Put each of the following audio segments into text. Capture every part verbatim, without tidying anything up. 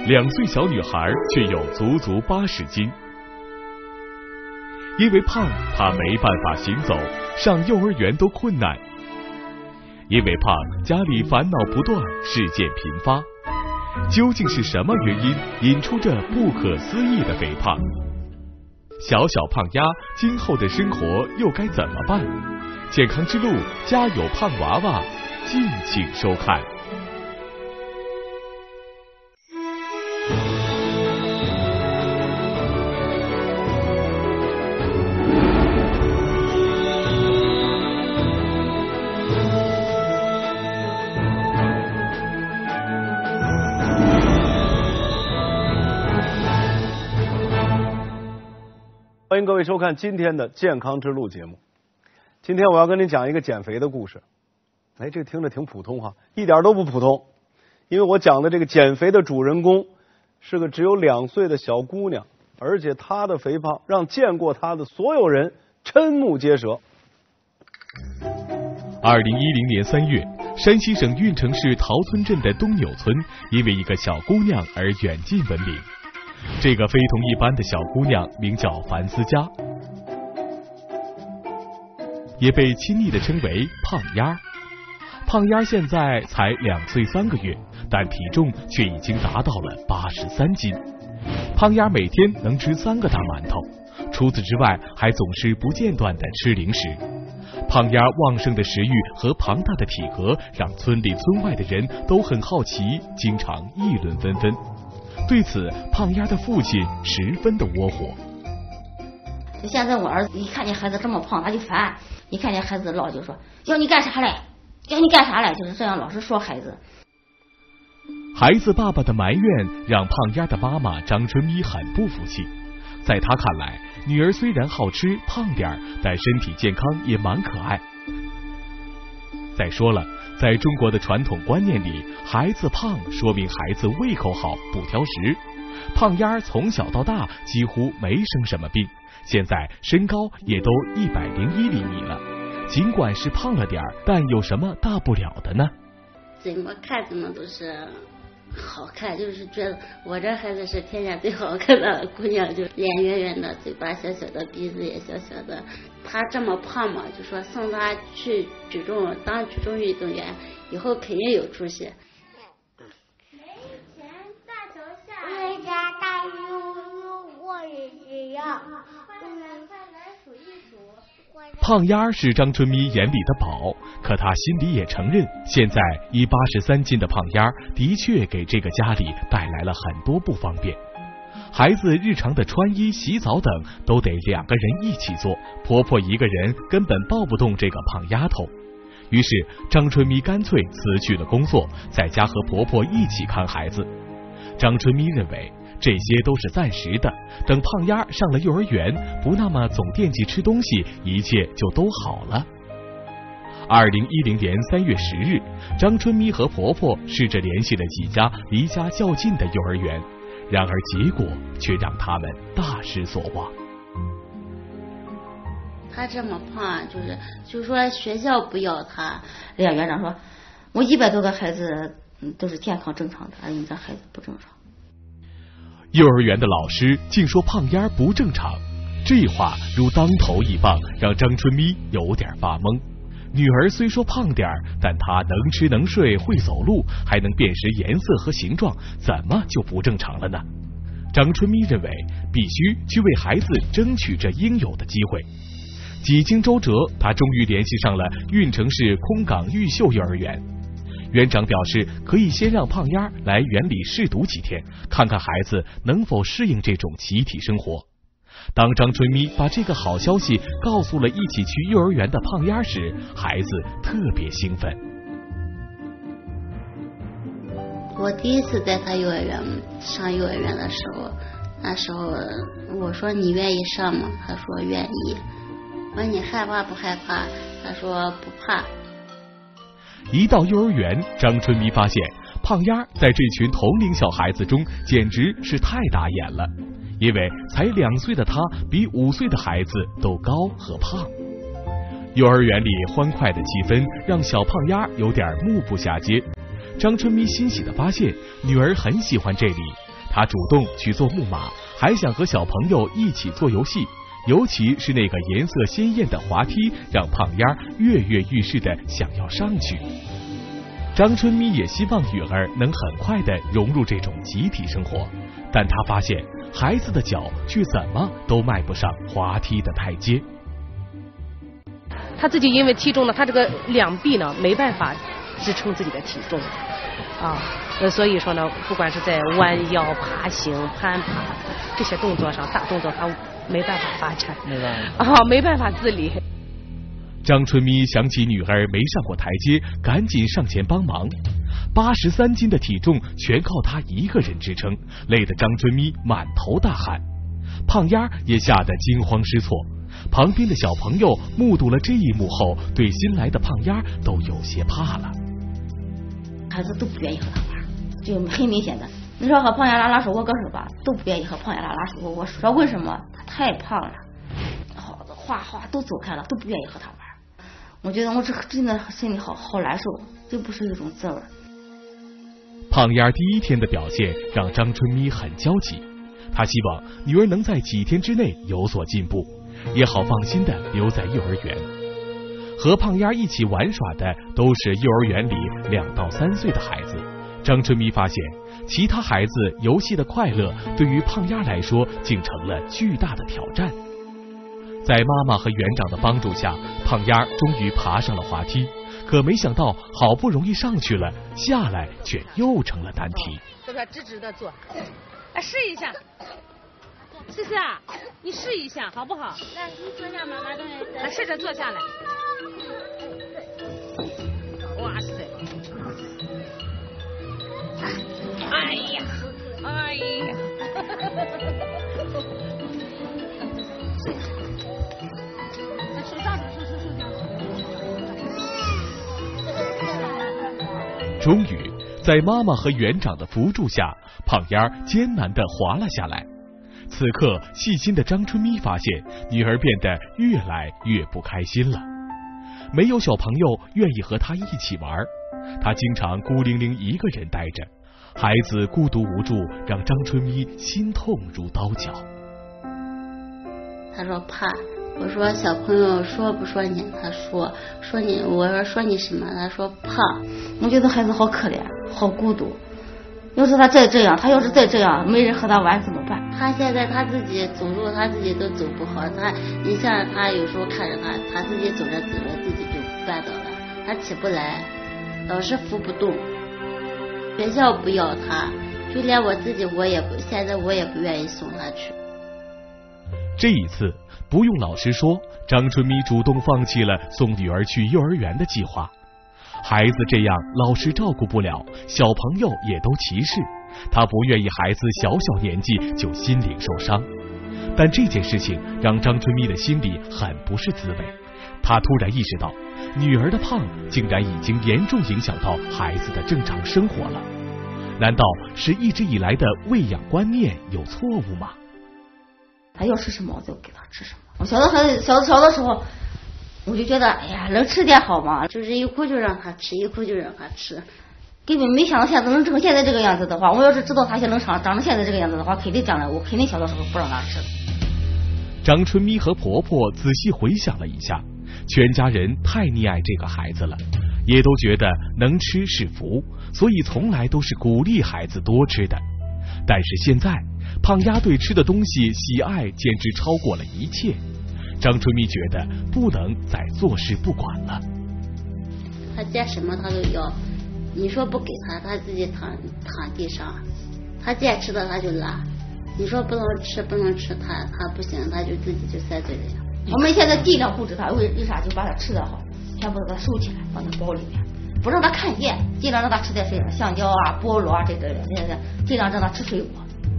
两岁小女孩却有足足八十斤。因为胖，她没办法行走，上幼儿园都困难。因为胖，家里烦恼不断，事件频发。究竟是什么原因引出这不可思议的肥胖？小小胖丫今后的生活又该怎么办？健康之路，家有胖娃娃，敬请收看。 欢迎各位收看今天的健康之路节目。今天我要跟您讲一个减肥的故事。哎，这个听着挺普通哈，一点都不普通。因为我讲的这个减肥的主人公是个只有两岁的小姑娘，而且她的肥胖让见过她的所有人瞠目结舌。 二零一零年三月，山西省运城市陶村镇的东纽村因为一个小姑娘而远近闻名。这个非同一般的小姑娘名叫樊思佳，也被亲昵地称为胖丫。胖丫现在才两岁三个月，但体重却已经达到了八十三斤。胖丫每天能吃三个大馒头，除此之外还总是不间断地吃零食。胖丫旺盛的食欲和庞大的体格让村里村外的人都很好奇，经常议论纷纷。对此，胖丫的父亲十分的窝火。 现在我儿子一看见孩子这么胖，他就烦；一看见孩子老，就说要你干啥嘞？要你干啥嘞？就是这样老是说孩子。 孩子爸爸的埋怨让胖丫的妈妈张春咪很不服气。在她看来，女儿虽然好吃胖点儿，但身体健康也蛮可爱。再说了，在中国的传统观念里，孩子胖说明孩子胃口好，不挑食。胖丫从小到大几乎没生什么病，现在身高也都一百零一厘米了。尽管是胖了点儿，但有什么大不了的呢？ 怎么看怎么都是好看，就是觉得我这孩子是天下最好看的姑娘，就脸圆圆的，嘴巴小小的，鼻子也小小的。她这么胖嘛，就说送她去举重当举重运动员，以后肯定有出息。 没钱大桥下，回家大悠悠我也这样。快来快来数一数。 胖丫是张春咪眼里的宝，可她心里也承认，现在一八十三斤的胖丫的确给这个家里带来了很多不方便。孩子日常的穿衣、洗澡等都得两个人一起做，婆婆一个人根本抱不动这个胖丫头。于是张春咪干脆辞去了工作，在家和婆婆一起看孩子。张春咪认为这些都是暂时的，等胖丫上了幼儿园，不那么总惦记吃东西，一切就都好了。二零一零年三月十日，张春咪和婆婆试着联系了几家离家较近的幼儿园，然而结果却让他们大失所望。 她这么胖，就是就说学校不要她， 人家园长说，我一百多个孩子都是健康正常的，而你这孩子不正常。 幼儿园的老师竟说胖丫不正常，这话如当头一棒，让张春咪有点发懵。女儿虽说胖点儿，但她能吃能睡会走路，还能辨识颜色和形状，怎么就不正常了呢？张春咪认为必须去为孩子争取这应有的机会。几经周折，她终于联系上了运城市空港玉秀幼儿园。园长表示，可以先让胖丫来园里试读几天，看看孩子能否适应这种集体生活。当张春咪把这个好消息告诉了一起去幼儿园的胖丫时，孩子特别兴奋。 我第一次带他幼儿园上幼儿园的时候，那时候我说你愿意上吗？他说愿意。我说你害怕不害怕？他说不怕。 一到幼儿园，张春咪发现胖丫在这群同龄小孩子中简直是太打眼了，因为才两岁的她比五岁的孩子都高和胖。幼儿园里欢快的气氛让小胖丫有点目不暇接。张春咪欣喜地发现女儿很喜欢这里， 他主动去做木马，还想和小朋友一起做游戏，尤其是那个颜色鲜艳的滑梯，让胖丫儿跃跃欲试的想要上去。张春咪也希望女儿能很快的融入这种集体生活，但她发现孩子的脚却怎么都迈不上滑梯的台阶。 他自己因为体重呢，他这个两臂呢没办法支撑自己的体重啊，呃，所以说呢，不管是在弯腰、爬行、攀爬这些动作上，大动作他没办法发展， 没办法啊，没办法自理。 张春咪想起女儿没上过台阶，赶紧上前帮忙。八十三斤的体重全靠她一个人支撑，累得张春咪满头大汗。胖丫也吓得惊慌失措。旁边的小朋友目睹了这一幕后，对新来的胖丫都有些怕了。 孩子都不愿意和他玩，就很明显的。你说和胖丫拉拉手握个手吧，都不愿意和胖丫拉拉手握握手。说为什么？他太胖了，好的哗哗都走开了，都不愿意和他玩。我觉得我这真的心里好好难受，这不是一种滋味。 胖丫第一天的表现让张春咪很焦急，她希望女儿能在几天之内有所进步，也好放心的留在幼儿园。和胖丫一起玩耍的都是幼儿园里两到三岁的孩子。张春咪发现，其他孩子游戏的快乐对于胖丫来说竟成了巨大的挑战。在妈妈和园长的帮助下，胖丫终于爬上了滑梯，可没想到好不容易上去了，下来却又成了难题。 这个直直的坐，哎，试一下。思思啊，你试一下好不好？ 来，你坐下，妈妈等一下。 来，试着坐下来。哇塞！哎呀，哎呀！手上手手手手终于，在妈妈和园长的扶助下，胖丫艰难地滑了下来。此刻，细心的张春咪发现女儿变得越来越不开心了，没有小朋友愿意和她一起玩，她经常孤零零一个人待着，孩子孤独无助，让张春咪心痛如刀绞。 他说怕，我说小朋友说不说你？他说说你，我说说你什么？他说怕。 我觉得孩子好可怜，好孤独。要是他再这样，他要是再这样，没人和他玩怎么办？ 他现在他自己走路，他自己都走不好。他，你像他有时候看着他，他自己走着走着自己就绊倒了，他起不来，老是扶不动。学校不要他，就连我自己我也不，现在我也不愿意送他去。 这一次不用老师说，张春咪主动放弃了送女儿去幼儿园的计划。孩子这样老师照顾不了，小朋友也都歧视，他不愿意孩子小小年纪就心灵受伤。但这件事情让张春咪的心里很不是滋味，他突然意识到，女儿的胖竟然已经严重影响到孩子的正常生活了。难道是一直以来的喂养观念有错误吗？ 他要吃什么我就给他吃什么。我小的孩子小的小的时候，我就觉得哎呀，能吃点好嘛， 就是一哭就让他吃，一哭就让他吃。 根本没想到现在能成现在这个样子的话，我要是知道他现在能长长成现在这个样子的话，肯定将来我肯定小的时候不让他吃。 张春咪和婆婆仔细回想了一下，全家人太溺爱这个孩子了，也都觉得能吃是福，所以从来都是鼓励孩子多吃的。但是现在，胖丫对吃的东西喜爱简直超过了一切，张春咪觉得不能再坐视不管了。 他见什么他都要，你说不给他，他自己躺躺地上，他见吃的他就拉，你说不能吃不能吃，他他不行，他就自己就塞嘴里。 我们现在尽量控制他，为为啥就把他吃的好，全部给他收起来，放在包里面，不让他看见，尽量让他吃点水果，香蕉啊、菠萝啊这类的，尽量让他吃水果。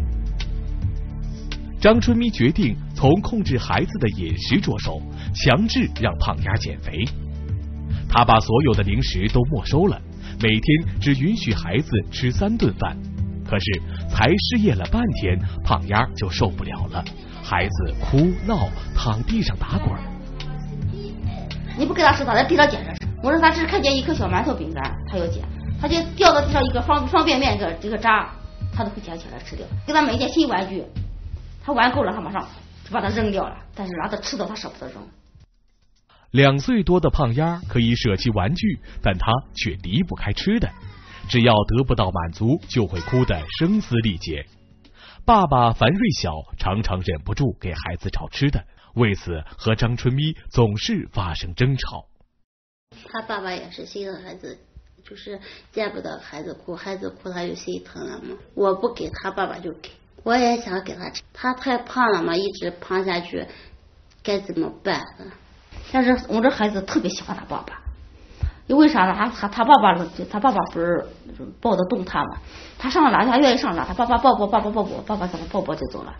张春咪决定从控制孩子的饮食着手，强制让胖丫减肥。他把所有的零食都没收了，每天只允许孩子吃三顿饭。可是才试验了半天，胖丫就受不了了，孩子哭闹，躺地上打滚。 你不给他吃，他在地上捡着吃。我让他只看见一颗小馒头饼干，他要捡，他就掉到地上一个方方便面，一个这个渣， 他都会捡起来吃掉。给他买一件新玩具，他玩够了，他马上就把它扔掉了，但是让他吃到他舍不得扔。 两岁多的胖丫可以舍弃玩具，但他却离不开吃的，只要得不到满足，就会哭得声嘶力竭。爸爸樊瑞晓常常忍不住给孩子找吃的，为此和张春咪总是发生争吵。 他爸爸也是心疼孩子，就是见不得孩子哭，孩子哭他就心疼了嘛。我不给他爸爸就给，我也想给他吃，他太胖了嘛，一直胖下去，该怎么办呢？ 但是我这孩子特别喜欢他爸爸，因为啥呢？他他他爸爸他爸爸不是抱得动他嘛？他上哪他愿意上哪，他爸爸抱抱爸爸抱抱，爸爸怎么抱抱就走了。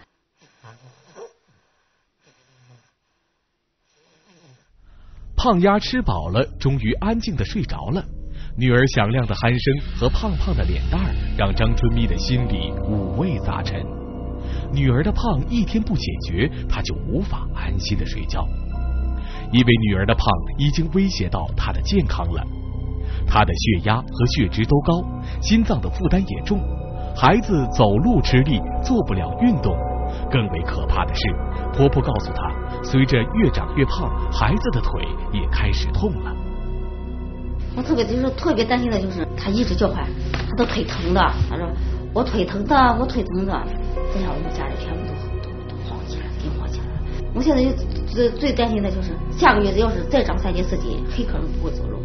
胖丫吃饱了，终于安静的睡着了。女儿响亮的鼾声和胖胖的脸蛋儿，让张春咪的心里五味杂陈。女儿的胖一天不解决，她就无法安心的睡觉。因为女儿的胖已经威胁到她的健康了，她的血压和血脂都高，心脏的负担也重，孩子走路吃力，做不了运动。更为可怕的是，婆婆告诉她，随着越长越胖，孩子的腿也开始痛了。 我特别就是特别担心的就是他一直叫唤，他的腿疼的，他说我腿疼的，我腿疼的，这样我们家里全部都都都晃起来，给晃起来了。我现在就最最担心的就是下个月要是再长三斤四斤，很可能不会走路。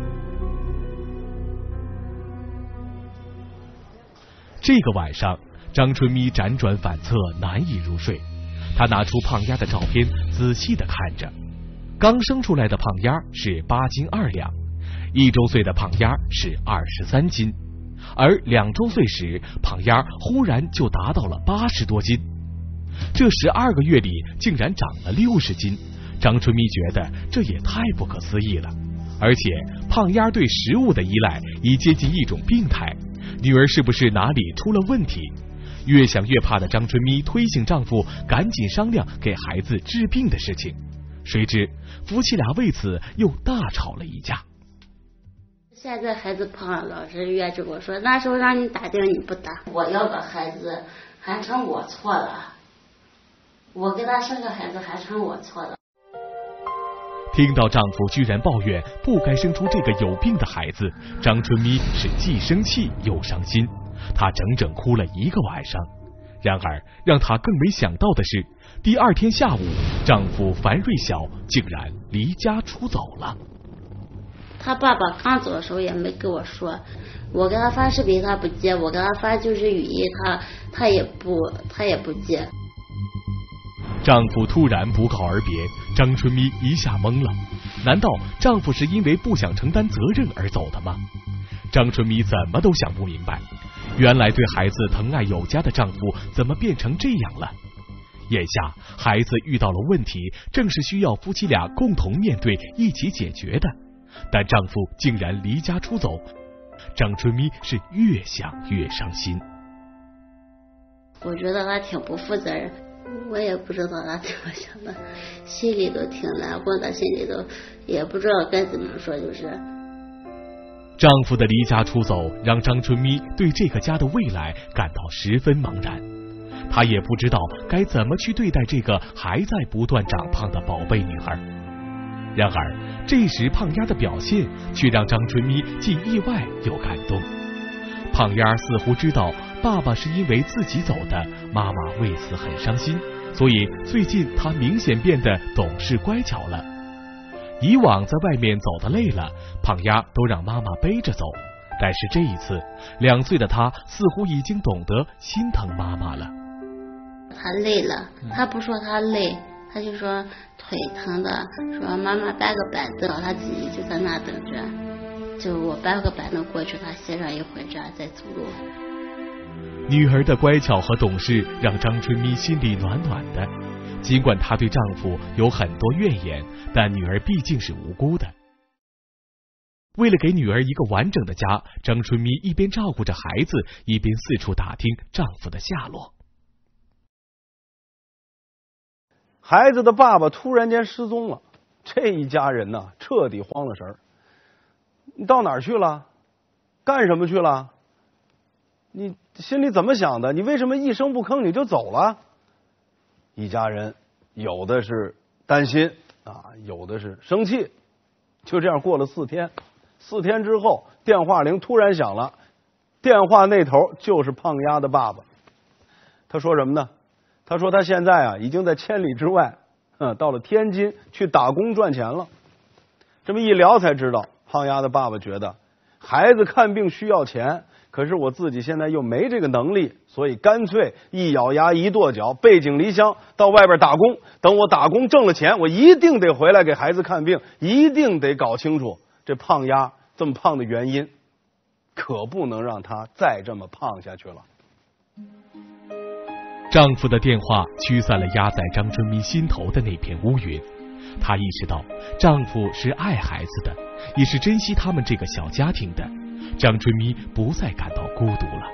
这个晚上，张春咪辗转反侧，难以入睡。她拿出胖丫的照片，仔细的看着。刚生出来的胖丫是八斤二两，一周岁的胖丫是二十三斤，而两周岁时，胖丫忽然就达到了八十多斤。这十二个月里竟然长了六十斤，张春咪觉得这也太不可思议了。而且胖丫对食物的依赖已接近一种病态，女儿是不是哪里出了问题？越想越怕的张春咪推醒丈夫，赶紧商量给孩子治病的事情。谁知夫妻俩为此又大吵了一架。 现在孩子胖了，老师约着我说，那时候让你打钉你不打，我要个孩子还成我错了，我给他生个孩子还成我错了。 听到丈夫居然抱怨不该生出这个有病的孩子，张春咪是既生气又伤心，她整整哭了一个晚上。然而让她更没想到的是，第二天下午，丈夫樊瑞晓竟然离家出走了。 他爸爸刚走的时候也没跟我说，我给他发视频他不接，我给他发就是语音，他他也不他也不接。 丈夫突然不告而别，张春咪一下懵了。难道丈夫是因为不想承担责任而走的吗？张春咪怎么都想不明白，原来对孩子疼爱有加的丈夫怎么变成这样了？眼下孩子遇到了问题，正是需要夫妻俩共同面对，一起解决的。但丈夫竟然离家出走，张春咪是越想越伤心。 我觉得他挺不负责任，我也不知道他怎么想的，心里都挺难过的，心里都也不知道该怎么说。就是丈夫的离家出走让张春咪对这个家的未来感到十分茫然，她也不知道该怎么去对待这个还在不断长胖的宝贝女孩。然而这时胖丫的表现却让张春咪既意外又感动。胖丫似乎知道爸爸是因为自己走的，妈妈为此很伤心，所以最近她明显变得懂事乖巧了。以往在外面走得累了，胖丫都让妈妈背着走，但是这一次两岁的她似乎已经懂得心疼妈妈了。 他累了，他不说他累，他就说腿疼的，说妈妈搬个板凳，他自己就在那等着，就我搬个板凳过去，他歇上一会儿，这样再走路。 女儿的乖巧和懂事让张春咪心里暖暖的，尽管她对丈夫有很多怨言，但女儿毕竟是无辜的。为了给女儿一个完整的家，张春咪一边照顾着孩子，一边四处打听丈夫的下落。 孩子的爸爸突然间失踪了，这一家人呢彻底慌了神儿。你到哪儿去了？干什么去了？ 你心里怎么想的？你为什么一声不吭你就走了？一家人有的是担心啊，有的是生气。就这样过了四天，四天之后，电话铃突然响了，电话那头就是胖丫的爸爸。他说什么呢？他说他现在啊已经在千里之外，嗯，到了天津去打工赚钱了。这么一聊才知道，胖丫的爸爸觉得孩子看病需要钱，可是我自己现在又没这个能力，所以干脆一咬牙一跺脚，背井离乡到外边打工。等我打工挣了钱，我一定得回来给孩子看病，一定得搞清楚这胖丫这么胖的原因，可不能让他再这么胖下去了。 丈夫的电话驱散了压在张春咪心头的那片乌云，她意识到丈夫是爱孩子的，也是珍惜他们这个小家庭的。张春咪不再感到孤独了。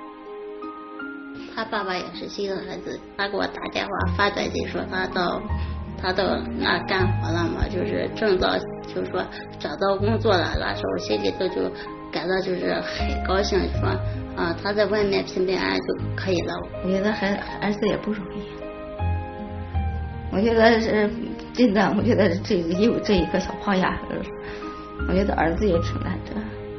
他爸爸也是心疼孩子，他给我打电话发短信说他到他到那干活了嘛，就是挣到，就是说找到工作了，那时候心里头就感到就是很高兴，说啊他在外面平平安安就可以了。 我觉得孩儿子也不容易，我觉得是真的，我觉得这个有这一个小胖丫，我觉得儿子也承担着。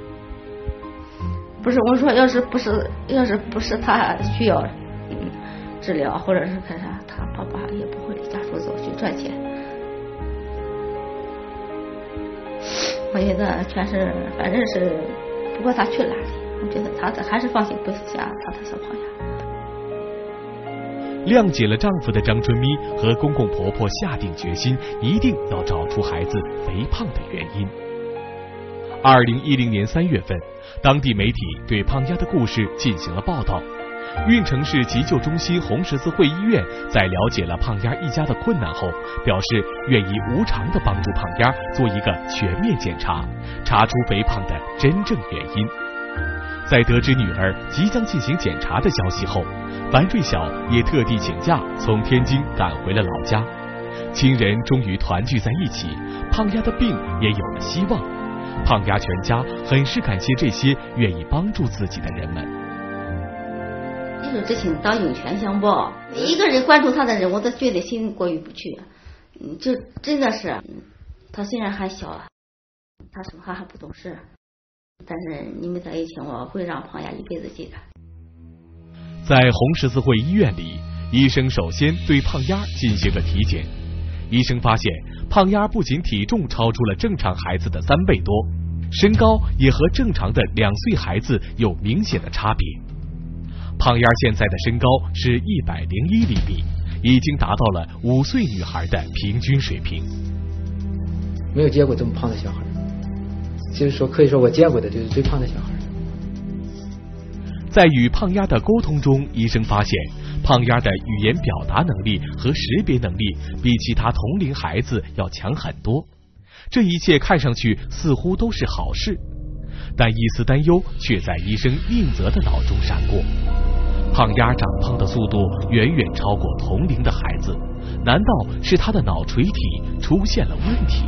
不是我说，要是不是要是不是他需要嗯治疗或者是干啥，他爸爸也不会离家出走去赚钱。我觉得全是反正是，不过他去哪里，我觉得他还是放心不下他的小胖丫。 谅解了丈夫的张春咪和公公婆婆下定决心，一定要找出孩子肥胖的原因。二零一零年三月份，当地媒体对胖丫的故事进行了报道。运城市急救中心红十字会医院在了解了胖丫一家的困难后，表示愿意无偿地帮助胖丫做一个全面检查，查出肥胖的真正原因。在得知女儿即将进行检查的消息后，樊瑞晓也特地请假从天津赶回了老家。亲人终于团聚在一起，胖丫的病也有了希望。胖丫全家很是感谢这些愿意帮助自己的人们。 一手之情当涌泉相报，每一个人关注他的人，我都觉得心过意不去。嗯，就真的是，他虽然还小，他什么还还不懂事，但是你们在一起，我会让胖丫一辈子记得。 在红十字会医院里，医生首先对胖丫进行了体检。医生发现胖丫不仅体重超出了正常孩子的三倍多，身高也和正常的两岁孩子有明显的差别。胖丫现在的身高是一百零一厘米，已经达到了五岁女孩的平均水平。 没有见过这么胖的小孩，就是说可以说我见过的就是最胖的小孩。 在与胖丫的沟通中，医生发现胖丫的语言表达能力和识别能力比其他同龄孩子要强很多。这一切看上去似乎都是好事，但一丝担忧却在医生宁泽的脑中闪过。胖丫长胖的速度远远超过同龄的孩子，难道是他的脑垂体出现了问题？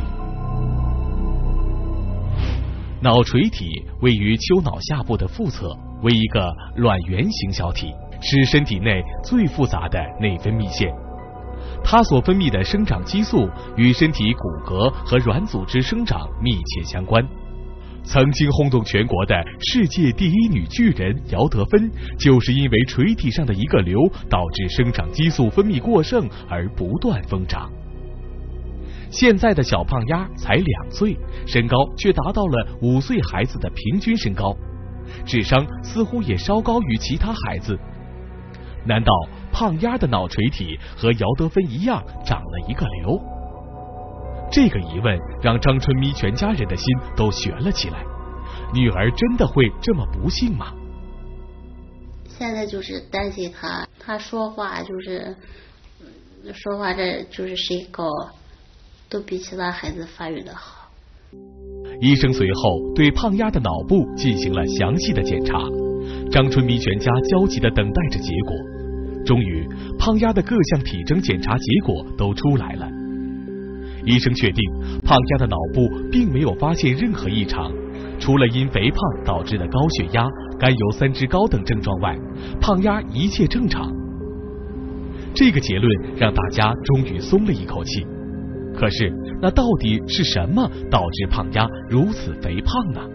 脑垂体位于丘脑下部的腹侧，为一个卵圆形小体，是身体内最复杂的内分泌腺。它所分泌的生长激素与身体骨骼和软组织生长密切相关。曾经轰动全国的世界第一女巨人姚德芬，就是因为垂体上的一个瘤导致生长激素分泌过剩而不断疯长。现在的小胖丫才两岁，身高却达到了五岁孩子的平均身高，智商似乎也稍高于其他孩子。难道胖丫的脑垂体和姚德芬一样长了一个瘤？这个疑问让张春咪全家人的心都悬了起来。女儿真的会这么不幸吗？ 现在就是担心他，他说话就是说话，这就是身高都比其他孩子发育的好。 医生随后对胖丫的脑部进行了详细的检查，张春咪全家焦急地等待着结果。终于，胖丫的各项体征检查结果都出来了。医生确定胖丫的脑部并没有发现任何异常， 除了因肥胖导致的高血压、甘油三酯高等症状外，胖丫一切正常。这个结论让大家终于松了一口气。可是，那到底是什么导致胖丫如此肥胖呢？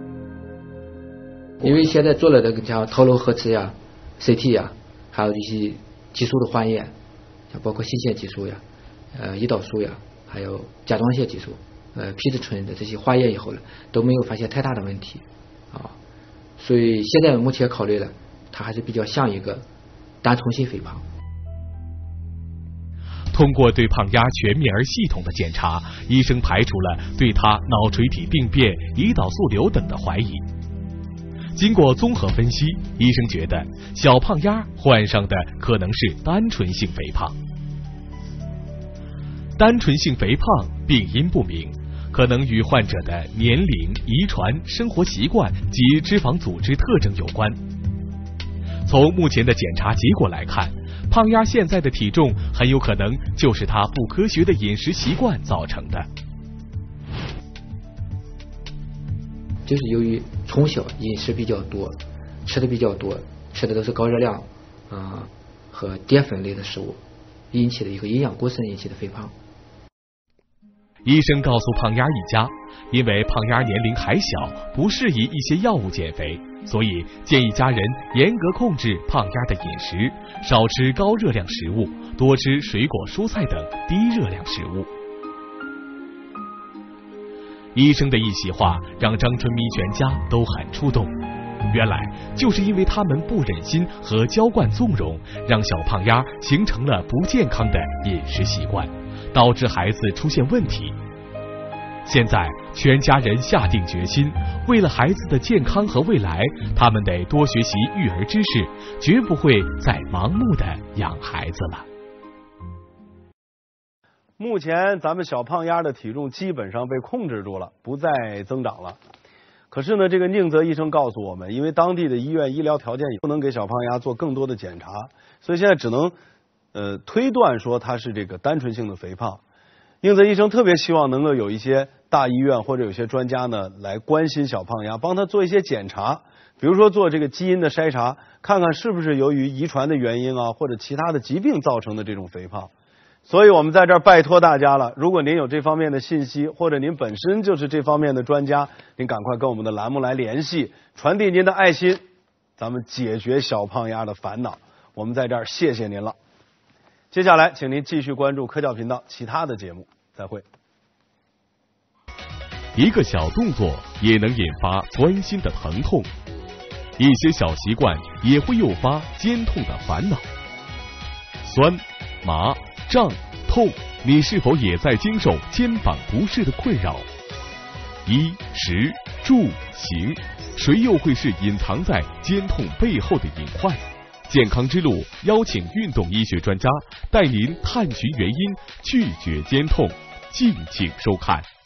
因为现在做了这个像头颅核磁呀、C T 呀，还有一些激素的化验，像包括性腺激素呀、呃胰岛素呀，还有甲状腺激素、呃皮质醇的这些化验以后呢，都没有发现太大的问题啊，所以现在目前考虑了，它还是比较像一个单纯性肥胖。 通过对胖丫全面而系统的检查，医生排除了对她脑垂体病变、胰岛素瘤等的怀疑。经过综合分析，医生觉得小胖丫患上的可能是单纯性肥胖。单纯性肥胖病因不明，可能与患者的年龄、遗传、生活习惯及脂肪组织特征有关。从目前的检查结果来看，胖丫现在的体重很有可能就是她不科学的饮食习惯造成的。 就是由于从小饮食比较多，吃的比较多，吃的都是高热量啊、呃、和淀粉类的食物，引起的一个营养过剩引起的肥胖。 医生告诉胖丫一家，因为胖丫年龄还小，不适宜一些药物减肥，所以建议家人严格控制胖丫的饮食，少吃高热量食物，多吃水果蔬菜等低热量食物。医生的一席话让张春咪全家都很触动，原来就是因为他们不忍心和娇惯纵容，让小胖丫形成了不健康的饮食习惯，导致孩子出现问题。现在全家人下定决心，为了孩子的健康和未来，他们得多学习育儿知识，绝不会再盲目的养孩子了。 目前咱们小胖丫的体重基本上被控制住了，不再增长了。可是呢，这个宁泽医生告诉我们，因为当地的医院医疗条件也不能给小胖丫做更多的检查，所以现在只能呃推断说他是这个单纯性的肥胖。宁泽医生特别希望能够有一些大医院或者有些专家呢来关心小胖丫，帮他做一些检查，比如说做这个基因的筛查，看看是不是由于遗传的原因啊，或者其他的疾病造成的这种肥胖。所以我们在这儿拜托大家了，如果您有这方面的信息，或者您本身就是这方面的专家，您赶快跟我们的栏目来联系，传递您的爱心，咱们解决小胖丫的烦恼。我们在这儿谢谢您了。接下来请您继续关注科教频道其他的节目，再会。 一个小动作也能引发钻心的疼痛，一些小习惯也会诱发肩痛的烦恼。酸、麻、胀、痛，你是否也在经受肩膀不适的困扰？衣、食、住、行，谁又会是隐藏在肩痛背后的隐患？健康之路邀请运动医学专家带您探寻原因，拒绝肩痛，敬请收看。